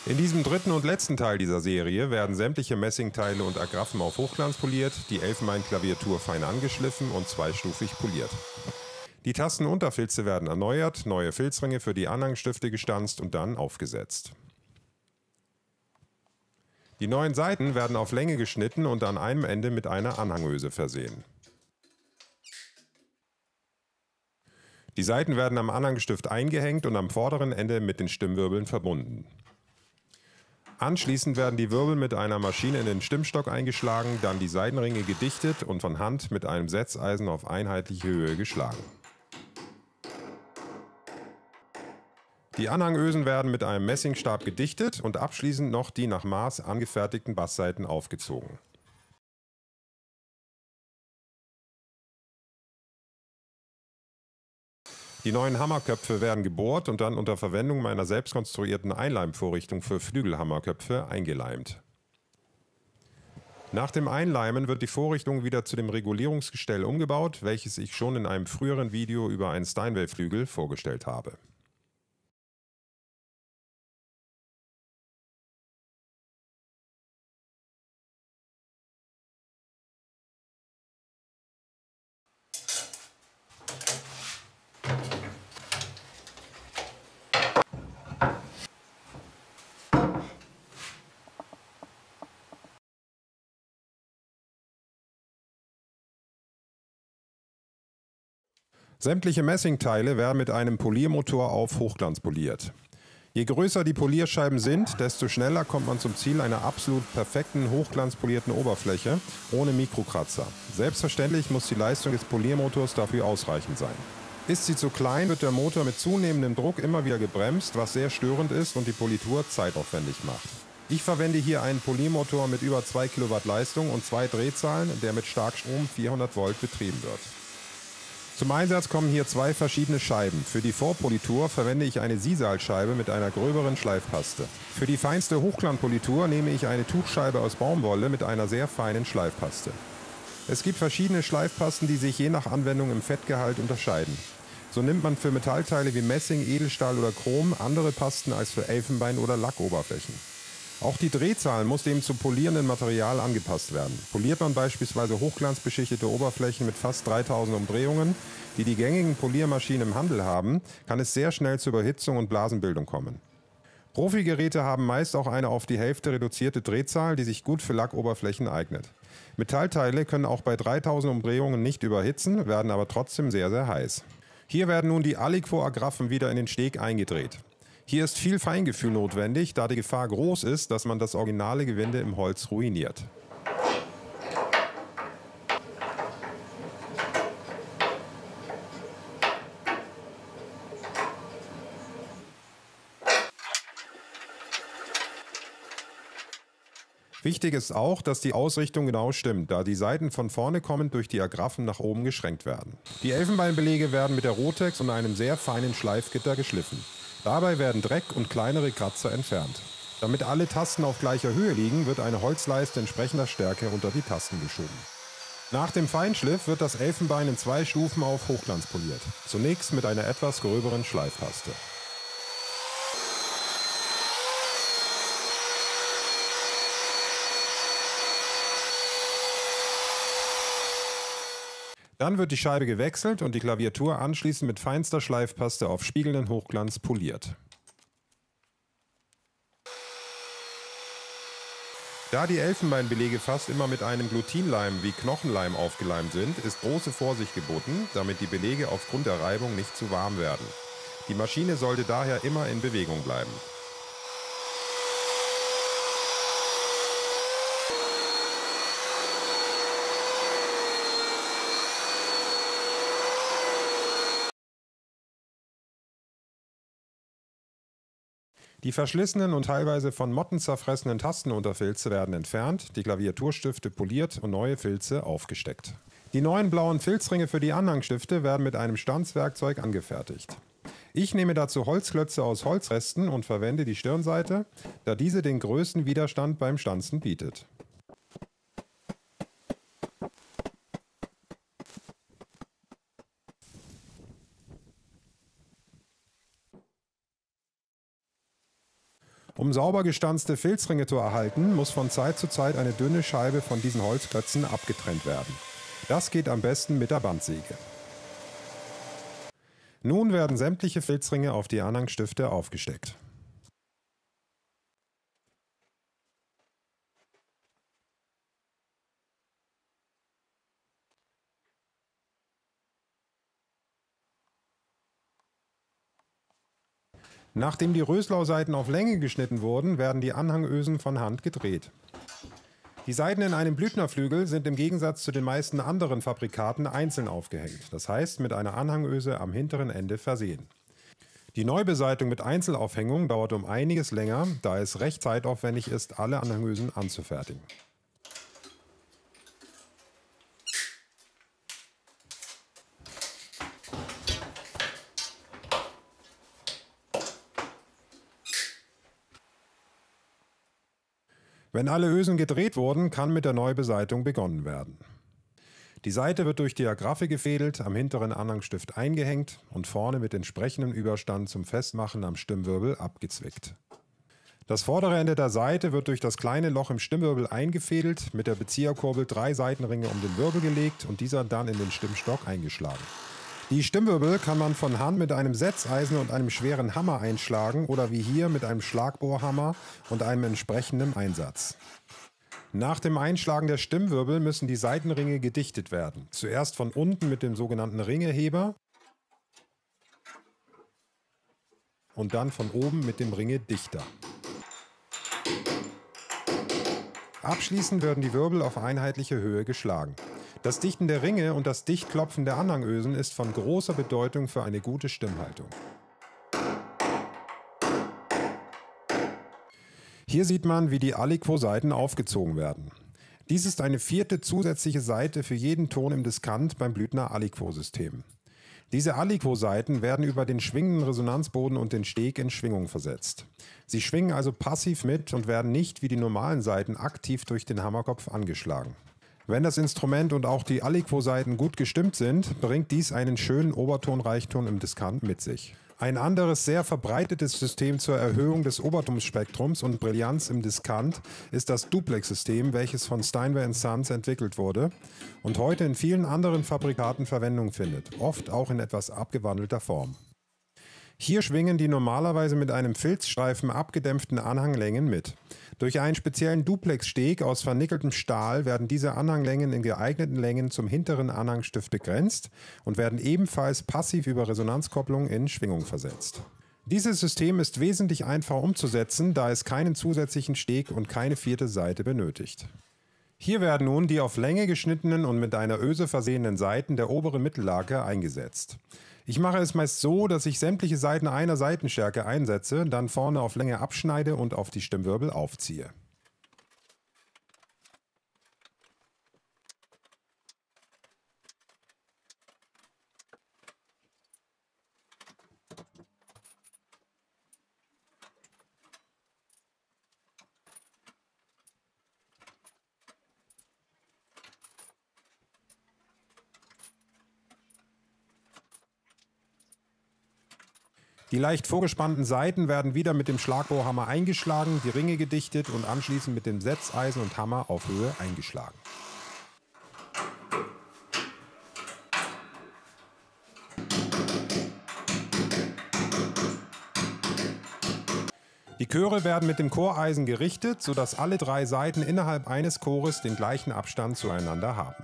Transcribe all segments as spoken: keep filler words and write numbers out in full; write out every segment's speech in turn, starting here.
In diesem dritten und letzten Teil dieser Serie werden sämtliche Messingteile und Agraffen auf Hochglanz poliert, die Elfenbeinklaviatur fein angeschliffen und zweistufig poliert. Die Tastenunterfilze werden erneuert, neue Filzringe für die Anhangstifte gestanzt und dann aufgesetzt. Die neuen Saiten werden auf Länge geschnitten und an einem Ende mit einer Anhangöse versehen. Die Saiten werden am Anhangstift eingehängt und am vorderen Ende mit den Stimmwirbeln verbunden. Anschließend werden die Wirbel mit einer Maschine in den Stimmstock eingeschlagen, dann die Saitenringe gedichtet und von Hand mit einem Setzeisen auf einheitliche Höhe geschlagen. Die Anhangösen werden mit einem Messingstab gedichtet und abschließend noch die nach Maß angefertigten Basssaiten aufgezogen. Die neuen Hammerköpfe werden gebohrt und dann unter Verwendung meiner selbst konstruierten Einleimvorrichtung für Flügelhammerköpfe eingeleimt. Nach dem Einleimen wird die Vorrichtung wieder zu dem Regulierungsgestell umgebaut, welches ich schon in einem früheren Video über einen Steinway-Flügel vorgestellt habe. Sämtliche Messingteile werden mit einem Poliermotor auf Hochglanz poliert. Je größer die Polierscheiben sind, desto schneller kommt man zum Ziel einer absolut perfekten, hochglanzpolierten Oberfläche ohne Mikrokratzer. Selbstverständlich muss die Leistung des Poliermotors dafür ausreichend sein. Ist sie zu klein, wird der Motor mit zunehmendem Druck immer wieder gebremst, was sehr störend ist und die Politur zeitaufwendig macht. Ich verwende hier einen Poliermotor mit über zwei Kilowatt Leistung und zwei Drehzahlen, der mit Starkstrom vierhundert Volt betrieben wird. Zum Einsatz kommen hier zwei verschiedene Scheiben. Für die Vorpolitur verwende ich eine Sisal-Scheibe mit einer gröberen Schleifpaste. Für die feinste Hochglanzpolitur nehme ich eine Tuchscheibe aus Baumwolle mit einer sehr feinen Schleifpaste. Es gibt verschiedene Schleifpasten, die sich je nach Anwendung im Fettgehalt unterscheiden. So nimmt man für Metallteile wie Messing, Edelstahl oder Chrom andere Pasten als für Elfenbein- oder Lackoberflächen. Auch die Drehzahl muss dem zu polierenden Material angepasst werden. Poliert man beispielsweise hochglanzbeschichtete Oberflächen mit fast dreitausend Umdrehungen, die die gängigen Poliermaschinen im Handel haben, kann es sehr schnell zu Überhitzung und Blasenbildung kommen. Profi-Geräte haben meist auch eine auf die Hälfte reduzierte Drehzahl, die sich gut für Lackoberflächen eignet. Metallteile können auch bei dreitausend Umdrehungen nicht überhitzen, werden aber trotzdem sehr, sehr heiß. Hier werden nun die Aliquot-Agraffen wieder in den Steg eingedreht. Hier ist viel Feingefühl notwendig, da die Gefahr groß ist, dass man das originale Gewinde im Holz ruiniert. Wichtig ist auch, dass die Ausrichtung genau stimmt, da die Saiten von vorne kommend durch die Agraffen nach oben geschränkt werden. Die Elfenbeinbelege werden mit der Rotex und einem sehr feinen Schleifgitter geschliffen. Dabei werden Dreck und kleinere Kratzer entfernt. Damit alle Tasten auf gleicher Höhe liegen, wird eine Holzleiste entsprechender Stärke unter die Tasten geschoben. Nach dem Feinschliff wird das Elfenbein in zwei Stufen auf Hochglanz poliert. Zunächst mit einer etwas gröberen Schleifpaste. Dann wird die Scheibe gewechselt und die Klaviatur anschließend mit feinster Schleifpaste auf spiegelnden Hochglanz poliert. Da die Elfenbeinbelege fast immer mit einem Glutinleim wie Knochenleim aufgeleimt sind, ist große Vorsicht geboten, damit die Belege aufgrund der Reibung nicht zu warm werden. Die Maschine sollte daher immer in Bewegung bleiben. Die verschlissenen und teilweise von Motten zerfressenen Tastenunterfilze werden entfernt, die Klaviaturstifte poliert und neue Filze aufgesteckt. Die neuen blauen Filzringe für die Anhangstifte werden mit einem Stanzwerkzeug angefertigt. Ich nehme dazu Holzklötze aus Holzresten und verwende die Stirnseite, da diese den größten Widerstand beim Stanzen bietet. Um Um sauber gestanzte Filzringe zu erhalten, muss von Zeit zu Zeit eine dünne Scheibe von diesen Holzklötzen abgetrennt werden. Das geht am besten mit der Bandsäge. Nun werden sämtliche Filzringe auf die Anhangstifte aufgesteckt. Nachdem die Röslau-Saiten auf Länge geschnitten wurden, werden die Anhangösen von Hand gedreht. Die Saiten in einem Blüthnerflügel sind im Gegensatz zu den meisten anderen Fabrikaten einzeln aufgehängt, das heißt mit einer Anhangöse am hinteren Ende versehen. Die Neubesaitigung mit Einzelaufhängung dauert um einiges länger, da es recht zeitaufwendig ist, alle Anhangösen anzufertigen. Wenn alle Ösen gedreht wurden, kann mit der Neubesaitigung begonnen werden. Die Saite wird durch die Agraffe gefädelt, am hinteren Anhangstift eingehängt und vorne mit entsprechendem Überstand zum Festmachen am Stimmwirbel abgezwickt. Das vordere Ende der Saite wird durch das kleine Loch im Stimmwirbel eingefädelt, mit der Bezieherkurbel drei Seitenringe um den Wirbel gelegt und dieser dann in den Stimmstock eingeschlagen. Die Stimmwirbel kann man von Hand mit einem Setzeisen und einem schweren Hammer einschlagen oder wie hier mit einem Schlagbohrhammer und einem entsprechenden Einsatz. Nach dem Einschlagen der Stimmwirbel müssen die Seitenringe gedichtet werden. Zuerst von unten mit dem sogenannten Ringeheber und dann von oben mit dem Ringedichter. Abschließend werden die Wirbel auf einheitliche Höhe geschlagen. Das Dichten der Ringe und das Dichtklopfen der Anhangösen ist von großer Bedeutung für eine gute Stimmhaltung. Hier sieht man, wie die Aliquot-Saiten aufgezogen werden. Dies ist eine vierte zusätzliche Saite für jeden Ton im Diskant beim Blüthner Aliquot-System. Diese Aliquot-Saiten werden über den schwingenden Resonanzboden und den Steg in Schwingung versetzt. Sie schwingen also passiv mit und werden nicht wie die normalen Saiten aktiv durch den Hammerkopf angeschlagen. Wenn das Instrument und auch die Aliquot-Saiten gut gestimmt sind, bringt dies einen schönen Obertonreichton im Diskant mit sich. Ein anderes sehr verbreitetes System zur Erhöhung des Obertonspektrums und Brillanz im Diskant ist das Duplex-System, welches von Steinway and Sons entwickelt wurde und heute in vielen anderen Fabrikaten Verwendung findet, oft auch in etwas abgewandelter Form. Hier schwingen die normalerweise mit einem Filzstreifen abgedämpften Anhanglängen mit. Durch einen speziellen Duplex-Steg aus vernickeltem Stahl werden diese Anhanglängen in geeigneten Längen zum hinteren Anhangstift begrenzt und werden ebenfalls passiv über Resonanzkopplung in Schwingung versetzt. Dieses System ist wesentlich einfacher umzusetzen, da es keinen zusätzlichen Steg und keine vierte Saite benötigt. Hier werden nun die auf Länge geschnittenen und mit einer Öse versehenen Saiten der oberen Mittellage eingesetzt. Ich mache es meist so, dass ich sämtliche Saiten einer Saitenstärke einsetze, dann vorne auf Länge abschneide und auf die Stimmwirbel aufziehe. Die leicht vorgespannten Saiten werden wieder mit dem Schlagbohrhammer eingeschlagen, die Ringe gedichtet und anschließend mit dem Setzeisen und Hammer auf Höhe eingeschlagen. Die Chöre werden mit dem Choreisen gerichtet, sodass alle drei Saiten innerhalb eines Chores den gleichen Abstand zueinander haben.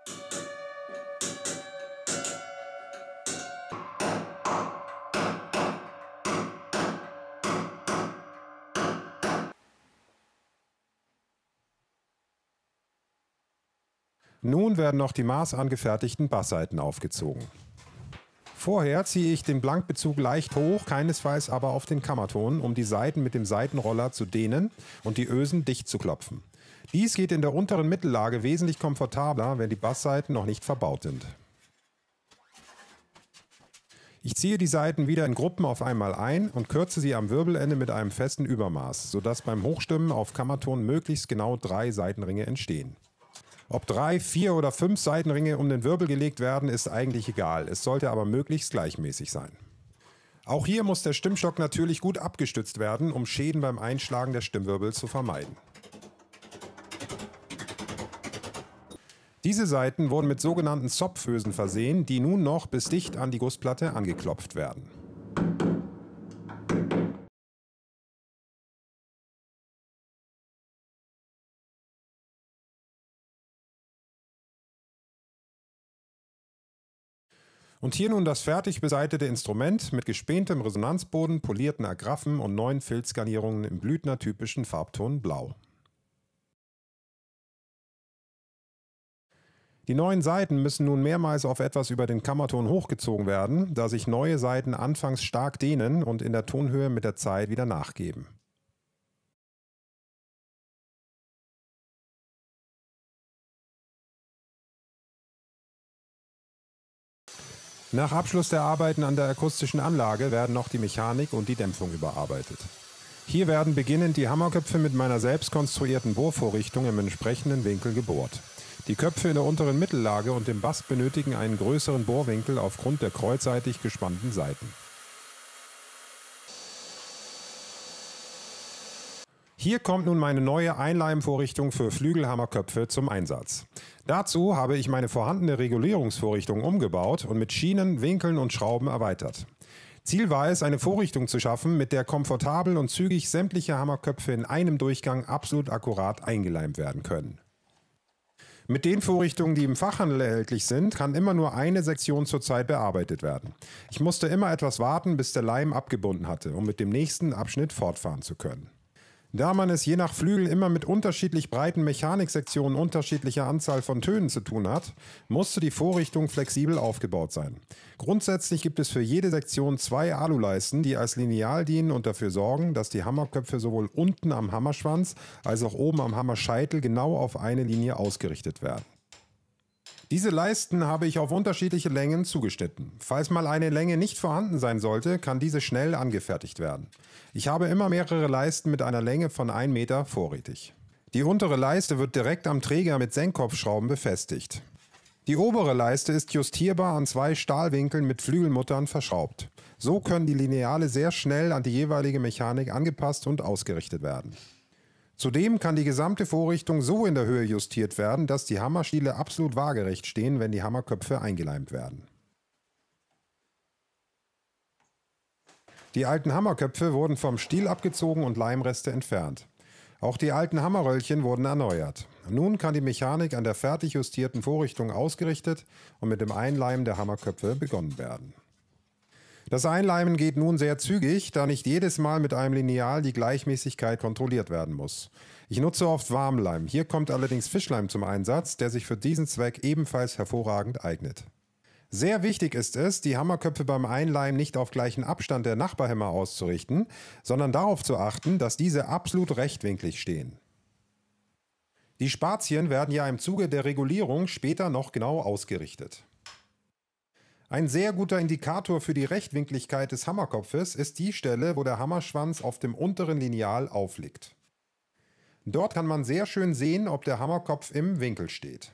Nun werden noch die maßangefertigten Basssaiten aufgezogen. Vorher ziehe ich den Blankbezug leicht hoch, keinesfalls aber auf den Kammerton, um die Saiten mit dem Saitenroller zu dehnen und die Ösen dicht zu klopfen. Dies geht in der unteren Mittellage wesentlich komfortabler, wenn die Basssaiten noch nicht verbaut sind. Ich ziehe die Saiten wieder in Gruppen auf einmal ein und kürze sie am Wirbelende mit einem festen Übermaß, sodass beim Hochstimmen auf Kammerton möglichst genau drei Saitenringe entstehen. Ob drei, vier oder fünf Saitenringe um den Wirbel gelegt werden, ist eigentlich egal. Es sollte aber möglichst gleichmäßig sein. Auch hier muss der Stimmstock natürlich gut abgestützt werden, um Schäden beim Einschlagen der Stimmwirbel zu vermeiden. Diese Saiten wurden mit sogenannten Zopfösen versehen, die nun noch bis dicht an die Gussplatte angeklopft werden. Und hier nun das fertig beseitete Instrument mit gespähntem Resonanzboden, polierten Agraphen und neuen Filzgarnierungen im Blüthner-typischen Farbton Blau. Die neuen Saiten müssen nun mehrmals auf etwas über den Kammerton hochgezogen werden, da sich neue Saiten anfangs stark dehnen und in der Tonhöhe mit der Zeit wieder nachgeben. Nach Abschluss der Arbeiten an der akustischen Anlage werden noch die Mechanik und die Dämpfung überarbeitet. Hier werden beginnend die Hammerköpfe mit meiner selbst konstruierten Bohrvorrichtung im entsprechenden Winkel gebohrt. Die Köpfe in der unteren Mittellage und dem Bass benötigen einen größeren Bohrwinkel aufgrund der kreuzseitig gespannten Saiten. Hier kommt nun meine neue Einleimvorrichtung für Flügelhammerköpfe zum Einsatz. Dazu habe ich meine vorhandene Regulierungsvorrichtung umgebaut und mit Schienen, Winkeln und Schrauben erweitert. Ziel war es, eine Vorrichtung zu schaffen, mit der komfortabel und zügig sämtliche Hammerköpfe in einem Durchgang absolut akkurat eingeleimt werden können. Mit den Vorrichtungen, die im Fachhandel erhältlich sind, kann immer nur eine Sektion zur Zeit bearbeitet werden. Ich musste immer etwas warten, bis der Leim abgebunden hatte, um mit dem nächsten Abschnitt fortfahren zu können. Da man es je nach Flügel immer mit unterschiedlich breiten Mechaniksektionen unterschiedlicher Anzahl von Tönen zu tun hat, musste die Vorrichtung flexibel aufgebaut sein. Grundsätzlich gibt es für jede Sektion zwei Aluleisten, die als Lineal dienen und dafür sorgen, dass die Hammerköpfe sowohl unten am Hammerschwanz als auch oben am Hammerscheitel genau auf eine Linie ausgerichtet werden. Diese Leisten habe ich auf unterschiedliche Längen zugeschnitten. Falls mal eine Länge nicht vorhanden sein sollte, kann diese schnell angefertigt werden. Ich habe immer mehrere Leisten mit einer Länge von einem Meter vorrätig. Die untere Leiste wird direkt am Träger mit Senkkopfschrauben befestigt. Die obere Leiste ist justierbar an zwei Stahlwinkeln mit Flügelmuttern verschraubt. So können die Lineale sehr schnell an die jeweilige Mechanik angepasst und ausgerichtet werden. Zudem kann die gesamte Vorrichtung so in der Höhe justiert werden, dass die Hammerstiele absolut waagerecht stehen, wenn die Hammerköpfe eingeleimt werden. Die alten Hammerköpfe wurden vom Stiel abgezogen und Leimreste entfernt. Auch die alten Hammerröllchen wurden erneuert. Nun kann die Mechanik an der fertig justierten Vorrichtung ausgerichtet und mit dem Einleimen der Hammerköpfe begonnen werden. Das Einleimen geht nun sehr zügig, da nicht jedes Mal mit einem Lineal die Gleichmäßigkeit kontrolliert werden muss. Ich nutze oft Warmleim. Hier kommt allerdings Fischleim zum Einsatz, der sich für diesen Zweck ebenfalls hervorragend eignet. Sehr wichtig ist es, die Hammerköpfe beim Einleimen nicht auf gleichen Abstand der Nachbarhämmer auszurichten, sondern darauf zu achten, dass diese absolut rechtwinklig stehen. Die Spazien werden ja im Zuge der Regulierung später noch genau ausgerichtet. Ein sehr guter Indikator für die Rechtwinkligkeit des Hammerkopfes ist die Stelle, wo der Hammerschwanz auf dem unteren Lineal aufliegt. Dort kann man sehr schön sehen, ob der Hammerkopf im Winkel steht.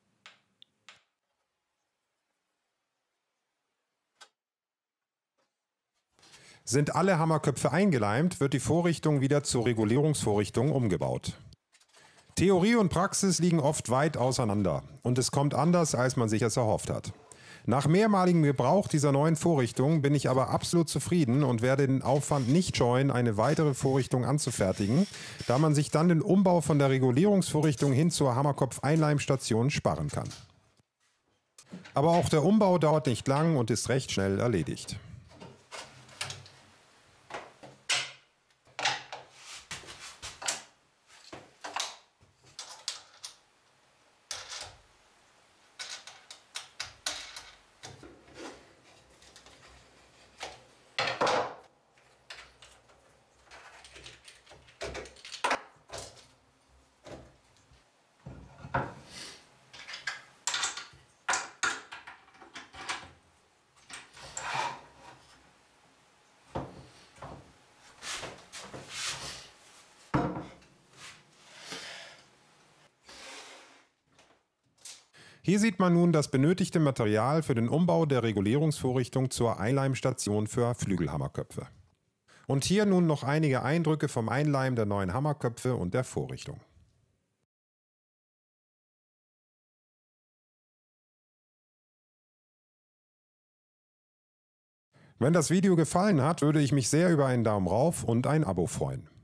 Sind alle Hammerköpfe eingeleimt, wird die Vorrichtung wieder zur Regulierungsvorrichtung umgebaut. Theorie und Praxis liegen oft weit auseinander und es kommt anders, als man sich es erhofft hat. Nach mehrmaligem Gebrauch dieser neuen Vorrichtung bin ich aber absolut zufrieden und werde den Aufwand nicht scheuen, eine weitere Vorrichtung anzufertigen, da man sich dann den Umbau von der Regulierungsvorrichtung hin zur Hammerkopf-Einleimstation sparen kann. Aber auch der Umbau dauert nicht lang und ist recht schnell erledigt. Hier sieht man nun das benötigte Material für den Umbau der Regulierungsvorrichtung zur Einleimstation für Flügelhammerköpfe. Und hier nun noch einige Eindrücke vom Einleimen der neuen Hammerköpfe und der Vorrichtung. Wenn das Video gefallen hat, würde ich mich sehr über einen Daumen rauf und ein Abo freuen.